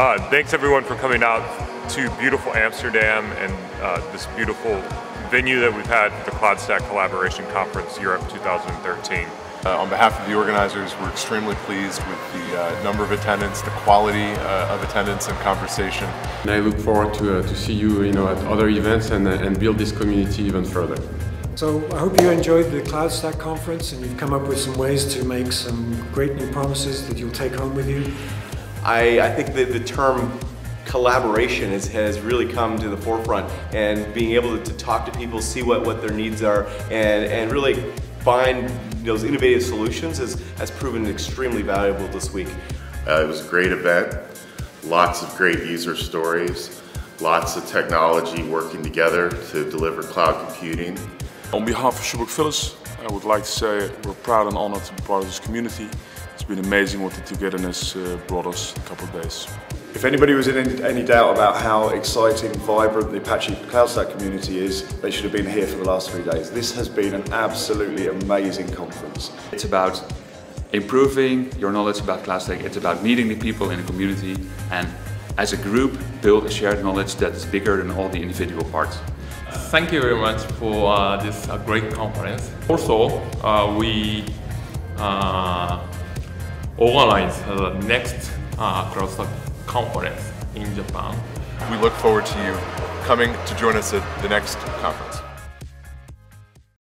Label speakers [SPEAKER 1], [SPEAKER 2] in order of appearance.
[SPEAKER 1] Thanks everyone for coming out to beautiful Amsterdam and this beautiful venue that we've had, the CloudStack Collaboration Conference Europe 2013.
[SPEAKER 2] On behalf of the organizers, we're extremely pleased with the number of attendance, the quality of attendance and conversation.
[SPEAKER 3] And I look forward to see you, at other events and build this community even further.
[SPEAKER 4] So I hope you enjoyed the CloudStack conference and you've come up with some ways to make some great new promises that you'll take home with you.
[SPEAKER 5] I think that the term collaboration has really come to the forefront, and being able to talk to people, see what their needs are, and really find those innovative solutions has proven extremely valuable this week.
[SPEAKER 6] It was a great event, lots of great user stories, lots of technology working together to deliver cloud computing.
[SPEAKER 7] On behalf of Schuberg Phyllis, I would like to say we're proud and honored to be part of this community. It's been amazing what the togetherness brought us in a couple of days.
[SPEAKER 8] If anybody was in any doubt about how exciting, vibrant the Apache CloudStack community is, they should have been here for the last 3 days. This has been an absolutely amazing conference.
[SPEAKER 9] It's about improving your knowledge about CloudStack. It's about meeting the people in the community and, as a group, build a shared knowledge that is bigger than all the individual parts.
[SPEAKER 10] Thank you very much for this great conference. Also, we organize the next CloudStack conference in Japan.
[SPEAKER 2] We look forward to you coming to join us at the next conference.